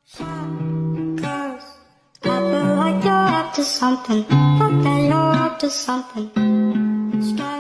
Cause I feel like you're up to something. Fuck that you're up to something.